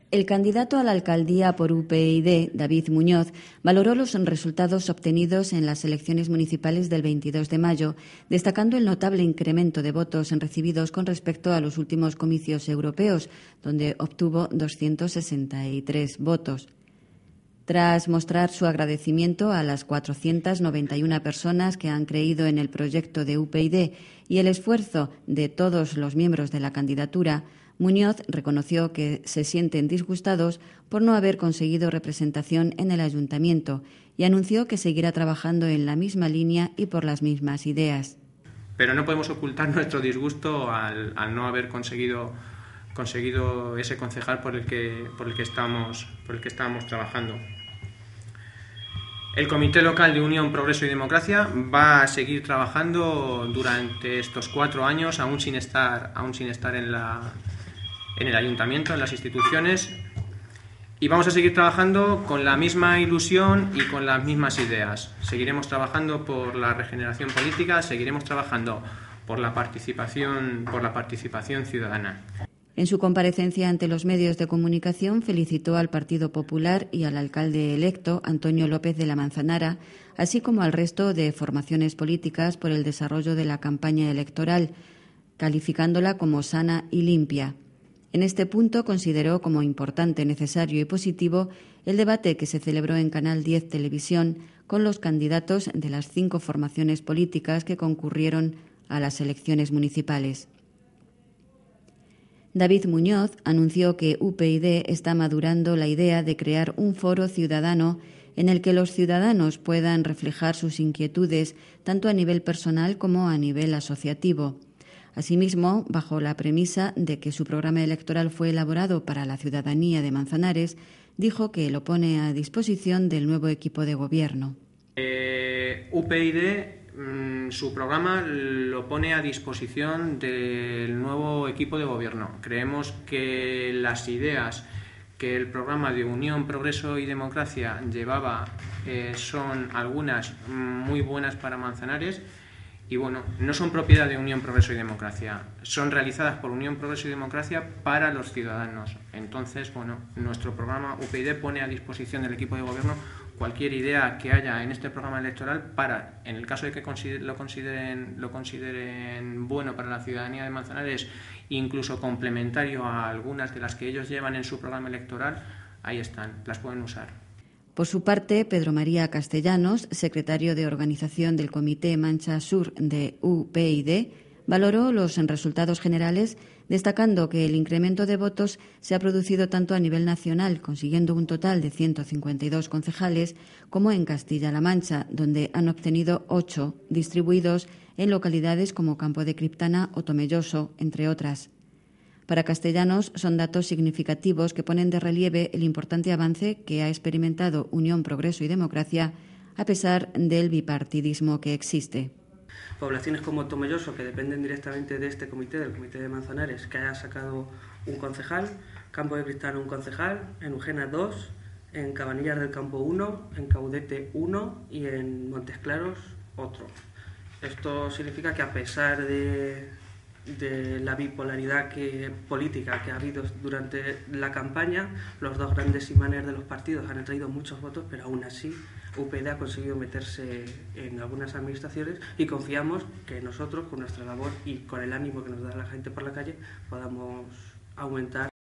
El candidato a la alcaldía por UPyD, David Muñoz, valoró los resultados obtenidos en las elecciones municipales del 22 de mayo, destacando el notable incremento de votos recibidos con respecto a los últimos comicios europeos, donde obtuvo 263 votos. Tras mostrar su agradecimiento a las 491 personas que han creído en el proyecto de UPyD y el esfuerzo de todos los miembros de la candidatura, Muñoz reconoció que se sienten disgustados por no haber conseguido representación en el ayuntamiento y anunció que seguirá trabajando en la misma línea y por las mismas ideas. Pero no podemos ocultar nuestro disgusto al no haber conseguido ese concejal por el que estamos trabajando. El Comité Local de Unión, Progreso y Democracia va a seguir trabajando durante estos 4 años, aún sin estar en el ayuntamiento, en las instituciones, y vamos a seguir trabajando con la misma ilusión y con las mismas ideas. Seguiremos trabajando por la regeneración política, seguiremos trabajando por la participación ciudadana. En su comparecencia ante los medios de comunicación felicitó al Partido Popular y al alcalde electo, Antonio López de la Manzanara, así como al resto de formaciones políticas por el desarrollo de la campaña electoral, calificándola como sana y limpia. En este punto consideró como importante, necesario y positivo el debate que se celebró en Canal 10 Televisión con los candidatos de las 5 formaciones políticas que concurrieron a las elecciones municipales. David Muñoz anunció que UPyD está madurando la idea de crear un foro ciudadano en el que los ciudadanos puedan reflejar sus inquietudes tanto a nivel personal como a nivel asociativo. Asimismo, bajo la premisa de que su programa electoral fue elaborado para la ciudadanía de Manzanares, dijo que lo pone a disposición del nuevo equipo de gobierno. UPyD, su programa lo pone a disposición del nuevo equipo de gobierno. Creemos que las ideas que el programa de Unión, Progreso y Democracia llevaba son algunas muy buenas para Manzanares. Y bueno, no son propiedad de Unión, Progreso y Democracia, son realizadas por Unión, Progreso y Democracia para los ciudadanos. Entonces, bueno, nuestro programa UPyD pone a disposición del equipo de gobierno cualquier idea que haya en este programa electoral para, en el caso de que lo consideren bueno para la ciudadanía de Manzanares, incluso complementario a algunas de las que ellos llevan en su programa electoral, ahí están, las pueden usar. Por su parte, Pedro María Castellanos, secretario de organización del Comité Mancha Sur de UPyD, valoró los resultados generales, destacando que el incremento de votos se ha producido tanto a nivel nacional, consiguiendo un total de 152 concejales, como en Castilla-La Mancha, donde han obtenido 8, distribuidos en localidades como Campo de Criptana o Tomelloso, entre otras. Para Castellanos son datos significativos que ponen de relieve el importante avance que ha experimentado Unión, Progreso y Democracia a pesar del bipartidismo que existe. Poblaciones como Tomelloso, que dependen directamente de este comité, del Comité de Manzanares, que haya sacado un concejal, Campo de Criptana un concejal, en Ujena 2, en Cabanillas del Campo 1, en Caudete 1 y en Montes Claros otro. Esto significa que a pesar de la bipolaridad política que ha habido durante la campaña, los dos grandes imanes de los partidos han traído muchos votos, pero aún así UPyD ha conseguido meterse en algunas administraciones y confiamos que nosotros, con nuestra labor y con el ánimo que nos da la gente por la calle, podamos aumentar